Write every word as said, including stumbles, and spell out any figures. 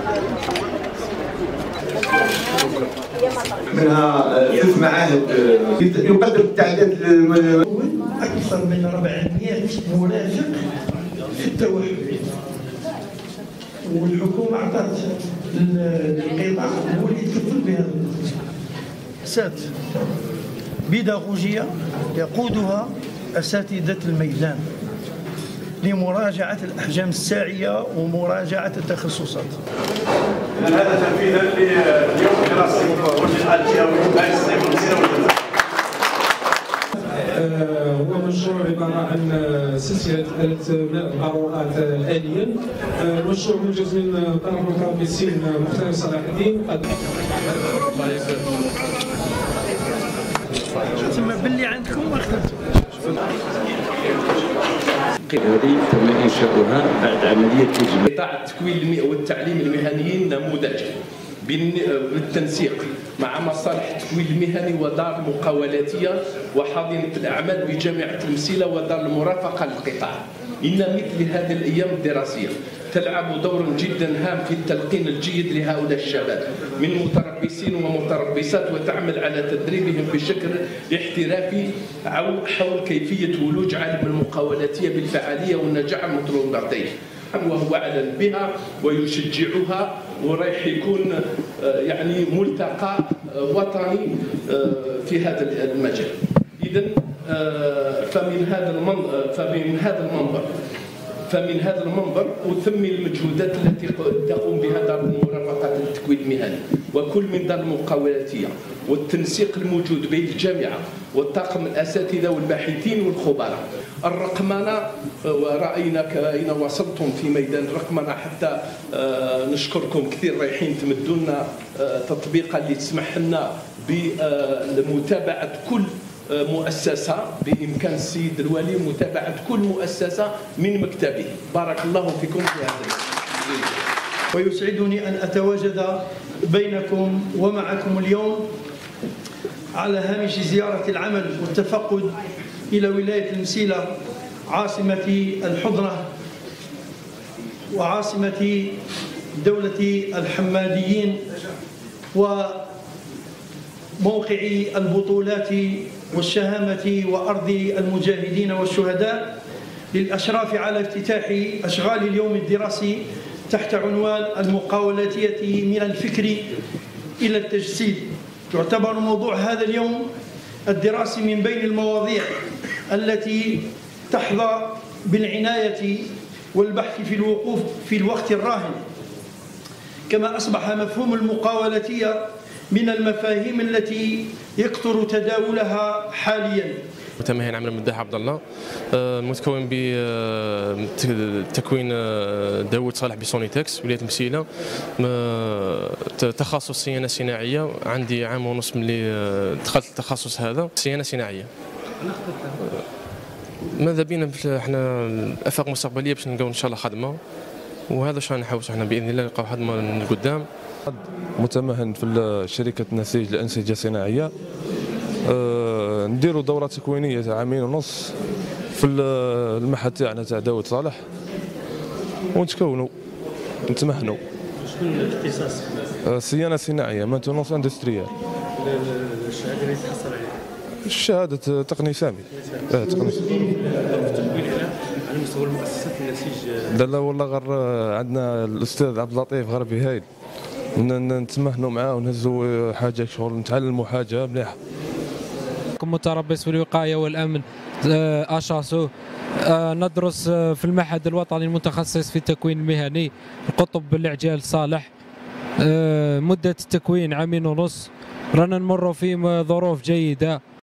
منها ثلاث معاهد يقدم التعداد أكثر من أربعمائة مرافق في التوحد، والحكومة أعطت للقطاع هو اللي يتكفل بهذا. أسات بيداغوجية يقودها أساتذة الميدان لمراجعة الأحجام الساعية ومراجعة التخصصات. هذا تنفيذا لليوم الدراسي والجهوي بعد الصيف والمسيرة. هو مشروع عبارة عن سلسلة آلة الباروقات آليا. المشروع موجز من طرف متربصين مختار صلاح الدين. تسمى باللي عندكم ما اختلفتوا. هذه تم إنشاؤها بعد عملية تجميع. قطاع التكوين والتعليم المهنيين نموذج بالتنسيق مع مصالح التكوين المهني ودار المقاولاتية وحاضنة الأعمال بجامعة المسيلة ودار المرافقة للقطاع. إن مثل هذه الأيام الدراسية تلعب دورا جدا هام في التلقين الجيد لهؤلاء الشباب من متربصين ومتربصات، وتعمل على تدريبهم بشكل احترافي حول كيفية ولوج عالم المقاولاتية بالفعالية والنجاح المطلوبتين، وهو أعلن بها ويشجعها، ورايح يكون يعني ملتقى وطني في هذا المجال. إذن فمن هذا المنظر فمن هذا المنبر فمن هذا المنبر أثمن المجهودات التي تقوم بها دار المرافقة للتكوين المهني وكل من دار المقاولاتية، والتنسيق الموجود بين الجامعة والطاقم الأساتذة والباحثين والخبراء. الرقمنة، ورأينا أين وصلتم في ميدان الرقمنة، حتى نشكركم كثير، رايحين تمدوا لنا تطبيقا اللي تسمح لنا بمتابعة كل مؤسسة، بإمكان السيد الوالي متابعة كل مؤسسة من مكتبه. بارك الله فيكم في هذا. ويسعدني أن أتواجد بينكم ومعكم اليوم على هامش زيارة العمل والتفقد إلى ولاية المسيلة عاصمة الحضنة وعاصمة دولة الحماديين وموقع البطولات والشهامة وأرض المجاهدين والشهداء، للأشراف على افتتاح أشغال اليوم الدراسي تحت عنوان المقاولاتية من الفكر إلى التجسيد. يعتبر موضوع هذا اليوم الدراسي من بين المواضيع التي تحظى بالعناية والبحث في الوقوف في الوقت الراهن، كما أصبح مفهوم المقاولاتية من المفاهيم التي يكثر تداولها حاليا. متمهن عمرو مداح عبد الله، متكون بتكوين داوود صالح بسونيتكس ولاية المسيلة، تخصص صيانة صناعية. عندي عام ونص ملي دخلت التخصص هذا صيانة صناعية. ماذا بينا احنا افاق مستقبليه باش نلقاو ان شاء الله خدمه، وهذا واش نحوسوا احنا باذن الله نلقاو خدمه من قدام. متمهن في شركه نسيج للانسجه الصناعيه، أه نديروا دوره تكوينيه تاع عامين ونص في المعهد تاعنا تاع داوود صالح، ونتكونوا نتمهنوا. شكون الاختصاص؟ أه صيانه صناعيه، مانتونونس اندستريال. الشهاده اللي تحصل عليها؟ شهاده تقني سامي. اه تقني سامي. على مستوى المؤسسات النسيج؟ لا لا والله، غير عندنا الاستاذ عبد اللطيف غربي هايل، نتمهنوا معاه ونهزوا حاجه شغل، نتعلموا حاجه مليحه. متربص في الوقايه والامن اشاسو، ندرس في المعهد الوطني المتخصص في التكوين المهني القطب العجال صالح، مده التكوين عامين ونص، رانا نمر في ظروف جيده.